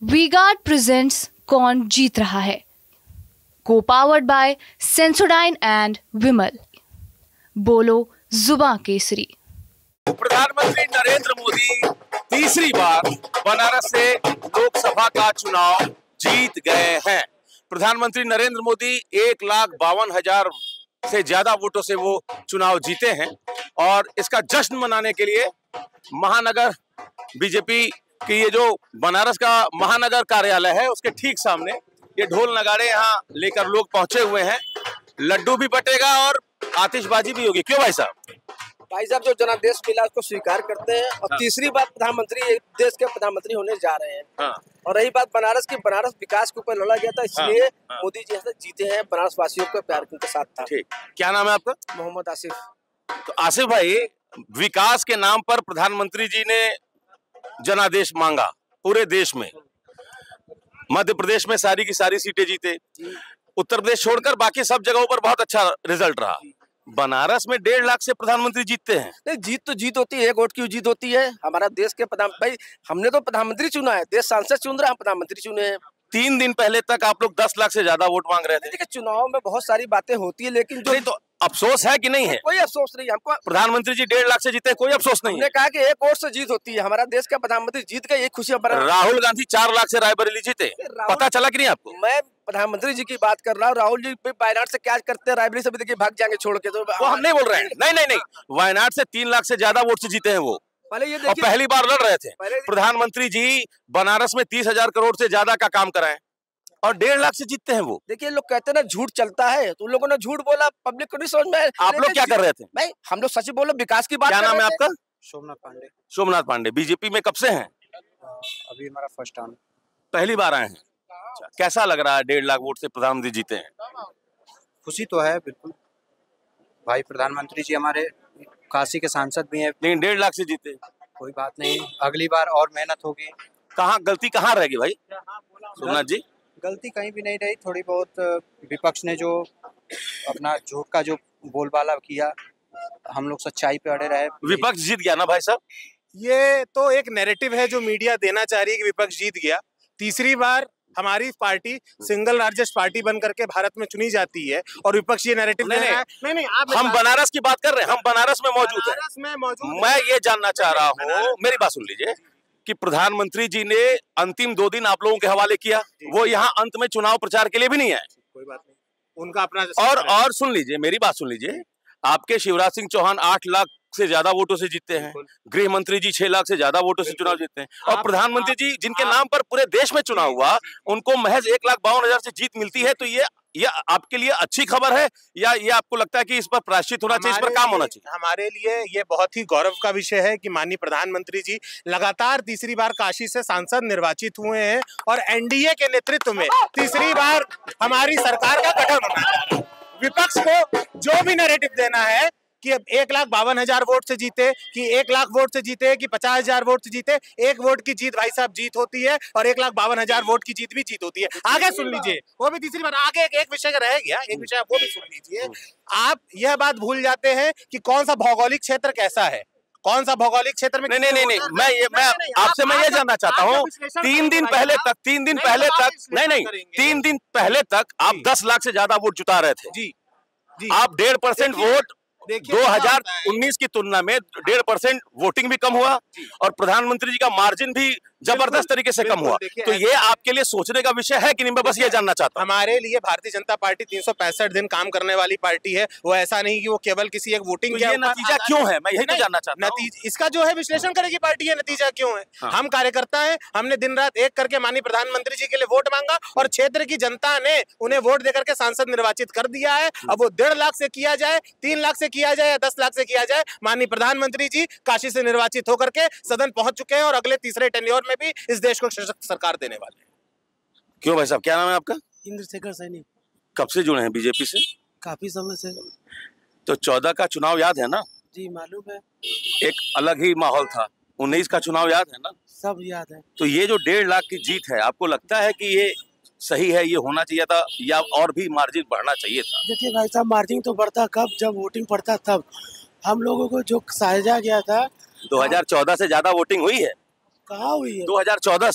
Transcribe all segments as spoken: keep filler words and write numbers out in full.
V-Guard presents कौन जीत रहा है, को powered by Sensodyne and Vimal. बोलो जुबां केसरी। प्रधानमंत्री नरेंद्र मोदी तीसरी बार बनारस से लोकसभा का चुनाव जीत गए हैं। प्रधानमंत्री नरेंद्र मोदी एक लाख बावन हजार से ज्यादा वोटों से वो चुनाव जीते हैं और इसका जश्न मनाने के लिए महानगर बीजेपी की ये जो बनारस का महानगर कार्यालय है उसके ठीक सामने ये ढोल नगाड़े यहाँ लेकर लोग पहुंचे हुए हैं। लड्डू भी बटेगा और आतिशबाजी भी होगी। क्यों भाई साहब? भाई साहब, जो जनादेश मिला उसको स्वीकार करते हैं और हाँ। तीसरी बार प्रधानमंत्री देश के प्रधानमंत्री होने जा रहे हैं। हाँ। और रही बात बनारस की, बनारस विकास के ऊपर लड़ा गया था, इसलिए हाँ। हाँ। मोदी जी यहाँ से जीते हैं। बनारस वासियों का प्यार उनके साथ था। ठीक, क्या नाम है आपका? मोहम्मद आसिफ। तो आसिफ भाई, विकास के नाम पर प्रधानमंत्री जी ने जनादेश मांगा पूरे देश में। मध्य प्रदेश में सारी की सारी सीटें जीते, उत्तर प्रदेश छोड़कर बाकी सब जगहों पर बहुत अच्छा रिजल्ट रहा। बनारस में डेढ़ लाख से प्रधानमंत्री जीतते हैं। नहीं, जीत तो जीत होती है, एक वोट की जीत होती है। हमारा देश के प्रधान भाई, हमने तो प्रधानमंत्री चुना है, देश सांसद चुन रहा है, प्रधानमंत्री चुने हैं। तीन दिन पहले तक आप लोग दस लाख से ज्यादा वोट मांग रहे थे। देखिए, चुनाव में बहुत सारी बातें होती है, लेकिन जो तो अफसोस है कि नहीं है? कोई अफसोस नहीं हमको। प्रधानमंत्री जी डेढ़ लाख से जीते, कोई अफसोस नहीं हमने है। कहा कि एक वोट से जीत होती है। हमारा देश का प्रधानमंत्री जीत गए, ये खुशी हमारा। राहुल गांधी चार लाख से रायबरेली जीते, पता चला कि नहीं आपको? मैं प्रधानमंत्री जी की बात कर रहा हूँ। राहुल जी वायनाड से क्या करते हैं, रायबरेली से भी देखिए भाग जाएंगे छोड़ के। तो वो हम नहीं बोल रहे हैं, नहीं नहीं नहीं, वायनाड से तीन लाख से ज्यादा वोट से जीते हैं वो, पहले ये और पहली बार लड़ रहे थे। पहले प्रधानमंत्री जी बनारस में तीस हजार करोड़ से ज्यादा का काम कराए और डेढ़ लाख से जीतते हैं वो। देखिए, लोग कहते हैं ना झूठ चलता है, तो उन लोगों ने झूठ बोला, पब्लिक को नहीं समझ में आया। आप लोग क्या कर रहे थे? नहीं, हम लोग सच बोलो, विकास की बात। क्या नाम है आपका? सोमनाथ पांडे। सोमनाथ पांडे। बीजेपी में कब से हैं? अभी हमारा फर्स्ट टाइम, पहली बार आए हैं। अच्छा, कैसा लग रहा है डेढ़ लाख वोट से प्रधानमंत्री जीते हैं? खुशी तो है बिल्कुल भाई, प्रधानमंत्री जी हमारे काशी के सांसद भी हैं। लेकिन डेढ़ लाख से जीते, कोई बात नहीं, अगली बार और मेहनत होगी। कहाँ गलती कहाँ रहेगी भाई सोमनाथ जी? गलती कहीं भी नहीं रही, थोड़ी बहुत विपक्ष ने जो अपना झूठ का जो बोलबाला किया, हम लोग सच्चाई पे अड़े रहे। विपक्ष जीत गया ना भाई साहब? ये तो एक नैरेटिव है जो मीडिया देना चाह रही है कि विपक्ष जीत गया। तीसरी बार हमारी पार्टी सिंगल लार्जेस्ट पार्टी बन करके भारत में चुनी जाती है और विपक्ष ये नैरेटिव नहीं, दे रहा है। नहीं नहीं, आप हम बनारस की बात कर रहे हैं, हम बनारस में मौजूद हैं। बनारस में मौजूद मैं ये जानना चाह रहा हूँ, मेरी बात सुन लीजिए, कि प्रधानमंत्री जी ने अंतिम दो दिन आप लोगों के हवाले किया, वो यहाँ अंत में चुनाव प्रचार के लिए भी नहीं आए। कोई बात नहीं, उनका अपना। और और सुन लीजिए, मेरी बात सुन लीजिए, आपके शिवराज सिंह चौहान आठ लाख से ज्यादा वोटों से जीतते हैं, गृह मंत्री जी छह लाख से ज्यादा वोटों से चुनाव जीतते हैं, और प्रधानमंत्री जी जिनके नाम पर पूरे देश में चुनाव हुआ, उनको महज एक लाख बावन हजार से जीत मिलती है। तो ये ये आपके लिए अच्छी खबर है या ये आपको लगता है कि इस पर प्रायश्चित होना चाहिए, इस पर काम होना चाहिए? हमारे लिए ये बहुत ही गौरव का विषय है कि माननीय प्रधानमंत्री जी लगातार तीसरी बार काशी से सांसद निर्वाचित हुए हैं और एनडीए के नेतृत्व में तीसरी बार हमारी सरकार का गठन होना है। विपक्ष को जो भी नैरेटिव देना है कि अब एक लाख बावन हजार वोट से जीते, कि एक लाख वोट से जीते, कि पचास हजार वोट से जीते, एक वोट की जीत भाई साहब जीत होती है और एक लाख बावन हजार वोट की जीत भी जीत होती है। आगे सुन लीजिए, वो भी तीसरी बार आगे एक, एक विषय का रह गया, एक विषय वो भी सुन लीजिए। आप यह बात भूल जाते हैं कि कौन सा भौगोलिक क्षेत्र कैसा है, कौन सा भौगोलिक क्षेत्र में। नहीं नहीं नहीं नहीं, मैं ये मैं आपसे मैं ये जानना चाहता हूँ, तीन दिन पहले तक तीन दिन पहले तक नहीं नहीं तीन दिन पहले तक आप दस लाख से ज्यादा वोट जुटा रहे थे जी जी। आप डेढ़ परसेंट वोट दो हजार उन्नीस की तुलना में डेढ़ परसेंट वोटिंग भी कम हुआ और प्रधानमंत्री जी का मार्जिन भी जबरदस्त तरीके से कम हुआ। तो ये आपके लिए सोचने का विषय है कि नहीं? मैं बस ये जानना चाहता हूँ। हमारे लिए भारतीय जनता पार्टी तीन सौ पैंसठ दिन काम करने वाली पार्टी है। वो ऐसा नहीं कि वो केवल किसी एक वोटिंग तो ये नतीजा क्यों है, मैं यही तो जानना चाहता हूँ। इसका जो है विश्लेषण करेगी पार्टी है, नतीजा क्यों है। हाँ। हम कार्यकर्ता है, हमने दिन रात एक करके माननीय प्रधानमंत्री जी के लिए वोट मांगा और क्षेत्र की जनता ने उन्हें वोट देकर के सांसद निर्वाचित कर दिया है। अब वो डेढ़ लाख से किया जाए, तीन लाख से किया जाए या दस लाख से किया जाए, माननीय प्रधानमंत्री जी काशी से निर्वाचित होकर के सदन पहुंच चुके हैं और अगले तीसरे टेन्योर में भी इस देश को सशक्त सरकार देने वाले हैं। क्यों भाई साहब, क्या नाम है आपका? इंद्रशेखर सैनी। कब से जुड़े हैं बीजेपी से? काफी समय से। तो चौदह का चुनाव याद है ना? जी मालूम है। एक अलग ही माहौल था। उन्नीस का चुनाव याद है ना? सब याद है। तो ये जो डेढ़ लाख की जीत है, आपको लगता है कि ये सही है, ये होना चाहिए था या और भी मार्जिन बढ़ना चाहिए था? देखिए भाई साहब, मार्जिन तो बढ़ता कब, जब वोटिंग पड़ता तब। हम लोगों को जो साझा गया था, दो हजार चौदह से ज्यादा वोटिंग हुई है? कहाँ हुई है? दो हजार चौदह से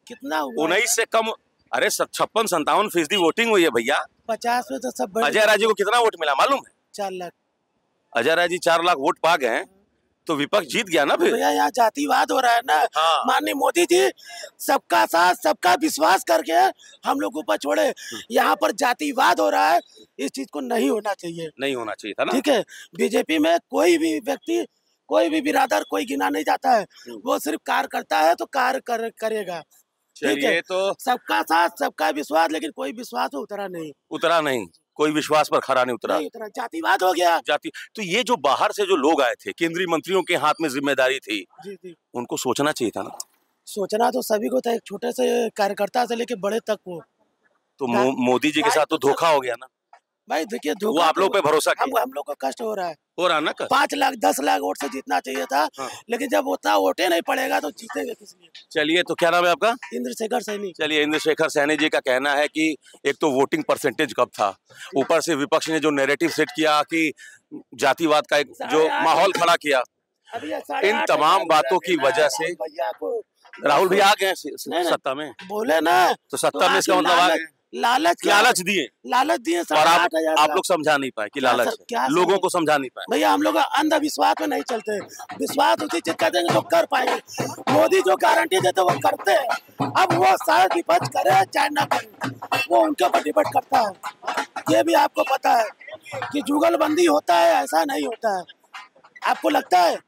कितना हुआ? उन्नीस से कम, अरे छप्पन संतावन फीसदी वोटिंग हुई है भैया। पचास में तो सब बड़े- अजय राय जी को कितना वोट मिला मालूम है? चार लाख। अजय राय जी चार लाख वोट पा गए, तो विपक्ष जीत गया ना फिर। भैया यहाँ जातिवाद हो रहा है ना। हाँ। माननीय मोदी जी सबका साथ सबका विश्वास करके हम लोग ऊपर छोड़े, यहाँ पर जातिवाद हो रहा है, इस चीज को नहीं होना चाहिए। नहीं होना चाहिए था ना। ठीक है, बीजेपी में कोई भी व्यक्ति, कोई भी बिरादर कोई गिना नहीं जाता है, वो सिर्फ कार्य करता है तो कार्य कर, करेगा। ठीक चलिए, है, तो सबका साथ सबका विश्वास, लेकिन कोई विश्वास में उतरा नहीं। उतरा नहीं, कोई विश्वास पर खरा नहीं उतरा। नहीं उतरा, जातिवाद हो गया। जाति तो ये जो बाहर से जो लोग आए थे, केंद्रीय मंत्रियों के हाथ में जिम्मेदारी थी, जी जी, उनको सोचना चाहिए था ना। सोचना तो सभी को था, एक छोटे से कार्यकर्ता से लेके बड़े तक को। तो मो, मोदी जी के साथ तो धोखा हो गया ना भाई। देखिए वो धोखा आप लोग पे भरोसा हम किया। हम लोग को कष्ट हो रहा है। हो रहा ना कर। पाँच लाख दस लाख वोट से जीतना चाहिए था। हाँ। लेकिन जब उतना वोटे नहीं पड़ेगा तो जीतेंगे किस लिए? चलिए, तो क्या नाम है आपका? इंद्रशेखर सैनी। चलिए, इंद्रशेखर सैनी जी का कहना है कि एक तो वोटिंग परसेंटेज कम था, ऊपर से विपक्ष ने जो नैरेटिव सेट किया कि जातिवाद का एक जो माहौल खड़ा किया, अभी ये साढ़े इन आठ तमाम हजार बातों की रुपया वजह से भैया को राहुल भी आ गए नहीं, नहीं। सत्ता में। बोले ना, तो सत्ता में इसका आप मतलब आ लालच- गए, लालच क्या- लालच दिए, लालच दिए और साढ़े आप आठ हजार आप का। लोग समझा नहीं पाए कि क्या लालच सर- क्या है। सर- लोगों को समझा नहीं पाए। भैया हम लोग अंधविश्वास में नहीं चलते, विश्वास उसी चीज का देंगे जो कर पाएंगे। मोदी जो गारंटी देते वो करते हैं। अब वो शायद विपक्ष करे चाहे ना करे, वो उनके ऊपर डिपेंड करता है। ये भी आपको पता है कि जुगलबंदी होता है, ऐसा नहीं होता है। आपको लगता है?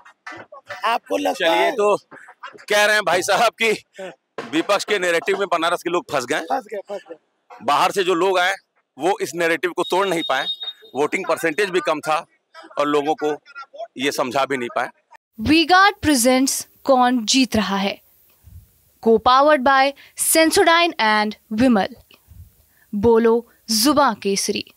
आपको लगता चलिए, है? तो कह रहे हैं भाई साहब कि विपक्ष के नैरेटिव में बनारस के लोग फंस गए। फंस गए, फंस गए। बाहर से जो लोग आए वो इस नैरेटिव को तोड़ नहीं पाए, वोटिंग परसेंटेज भी कम था और लोगों को ये समझा भी नहीं पाए। वी-गार्ड प्रेजेंट्स कौन जीत रहा है, को powered by Sensodyne and Vimal. बोलो जुबां केसरी।